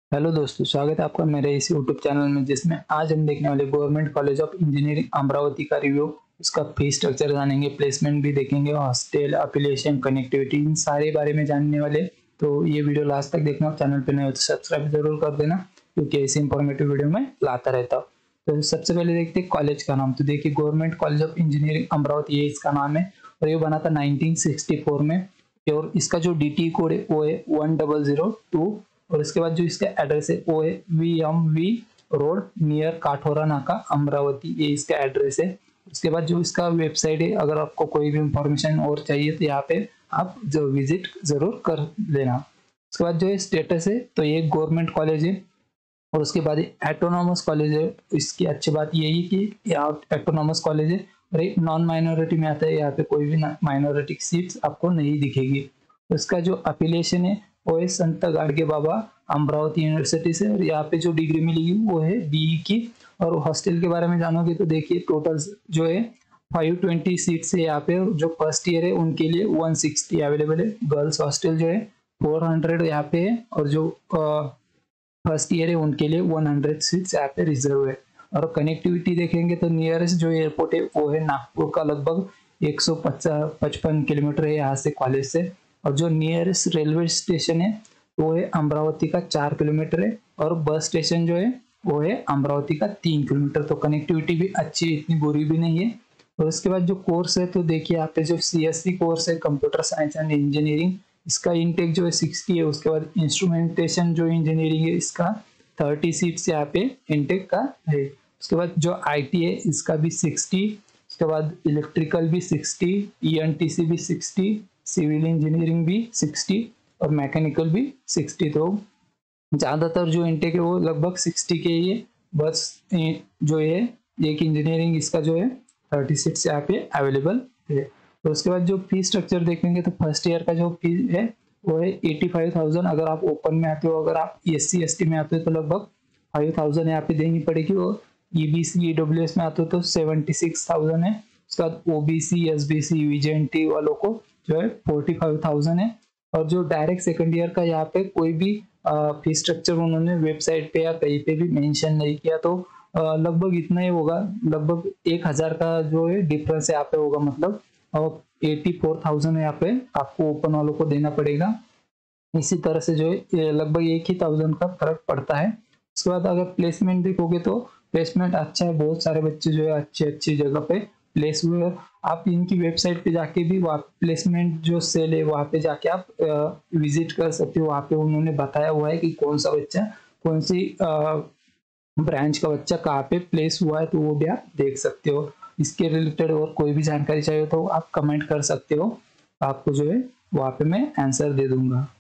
Hello दोस्तों, स्वागत है आपका मेरे इस यूट्यूब चैनल में, जिसमें आज हम देखने वाले government college of engineering Amravati का रिव्यू। उसका फी स्ट्रक्चर जानेंगे, प्लेसमेंट भी देखेंगे, हॉस्टल एफिलिएशन, कनेक्टिविटी, इन सारे बारे में जानने वाले। तो ये वीडियो लास्ट तक देखना। चैनल पर नए हो तो सब्सक्राइब जरूर कर देना, क्योंकि ऐसी इंफॉर्मेटिव वीडियो में लाता रहता हूँ। तो सबसे पहले देखते हैं कॉलेज का नाम। तो देखिए, government college of engineering Amravati, ये इसका नाम है और ये बना था 1964 में। और इसका जो DT कोड है वो है 1002। और इसके बाद जो इसका एड्रेस है वो है VMV रोड नियर काठोरा नाका अमरावती, ये इसका एड्रेस है। उसके बाद जो इसका वेबसाइट है, अगर आपको कोई भी इंफॉर्मेशन और चाहिए तो यहाँ पे आप जो विजिट जरूर कर लेना। उसके बाद जो है स्टेटस है, तो ये गवर्नमेंट कॉलेज है। और उसके बाद एटोनॉमस कॉलेज है। इसकी अच्छी बात यही कि यहाँ एटोनॉमस कॉलेज है और एक नॉन माइनॉरिटी में आता है। यहाँ पे कोई भी माइनॉरिटी की सीट्स आपको नहीं दिखेगी। उसका जो अफिलिएशन है वो है संत गाडगे बाबा अमरावती यूनिवर्सिटी से, और यहाँ पे जो डिग्री मिलेगी वो है BE की। और हॉस्टल के बारे में जानोगे तो देखिए, टोटल जो है 520 सीट्स है यहाँ पे। जो फर्स्ट ईयर है उनके लिए 160 अवेलेबल है। गर्ल्स हॉस्टल जो है 400 यहाँ पे है, और जो फर्स्ट ईयर है उनके लिए 100 सीट्स यहाँ पे रिजर्व है। और कनेक्टिविटी देखेंगे तो नियरेस्ट जो एयरपोर्ट है वो है नागपुर का, लगभग 155 किलोमीटर है यहाँ से कॉलेज से। और जो नियरेस्ट रेलवे स्टेशन है वो है अमरावती का 4 किलोमीटर है। और बस स्टेशन जो है वो है अमरावती का 3 किलोमीटर। तो कनेक्टिविटी भी अच्छी, इतनी बुरी भी नहीं है। और उसके बाद जो कोर्स है, तो देखिए यहाँ पे जो CSC कोर्स है, कंप्यूटर साइंस एंड इंजीनियरिंग, इसका इनटेक जो है 60 है। उसके बाद इंस्ट्रूमेंटेशन जो इंजीनियरिंग है, इसका 30 सीट्स यहाँ पे इनटेक का है। उसके बाद जो IT है, इसका भी 60। उसके बाद इलेक्ट्रिकल भी 60, ENTC भी 60, सिविल इंजीनियरिंग भी 60 और मैकेनिकल भी 60। तो ज़्यादातर जो इनटेक है वो लगभग 60 के ही है। बस जो है एक इंजीनियरिंग, इसका जो है 36 यहाँ पे अवेलेबल है। तो उसके बाद जो फी स्ट्रक्चर देखेंगे तो फर्स्ट ईयर का जो फी है वो है 85,000। अगर आप ओपन में आते हो, अगर आप SC ST में आते हो तो लगभग 5,000 यहाँ पे देनी पड़ेगी। और EBC EWS में आते हो तो 76,000 है। उसके बाद OBC SBC VJNT वालों को जो है 45,000 है। और जो डायरेक्ट सेकंड ईयर का यहाँ पे कोई भी फी स्ट्रक्चर उन्होंने वेबसाइट पे या कहीं पे भी मेंशन नहीं किया, तो लगभग इतना ही होगा। लगभग 1,000 का जो है डिफरेंस यहाँ पे होगा, मतलब 84,000 यहाँ पे आपको ओपन वालों को देना पड़ेगा। इसी तरह से जो है लगभग 1,000 का फर्क पड़ता है। उसके बाद अगर प्लेसमेंट देखोगे तो प्लेसमेंट अच्छा है, बहुत सारे बच्चे जो है अच्छी अच्छी जगह पे प्लेस हुए। आप इनकी वेबसाइट पे जाके भी वहाँ प्लेसमेंट जो सेल है वहाँ पे जाके आप विजिट कर सकते हो। वहाँ पे उन्होंने बताया हुआ है कि कौन सा बच्चा, कौन सी ब्रांच का बच्चा कहाँ पे प्लेस हुआ है, तो वो भी आप देख सकते हो। इसके रिलेटेड और कोई भी जानकारी चाहिए तो आप कमेंट कर सकते हो, आपको जो है वहाँ पे मैं आंसर दे दूंगा।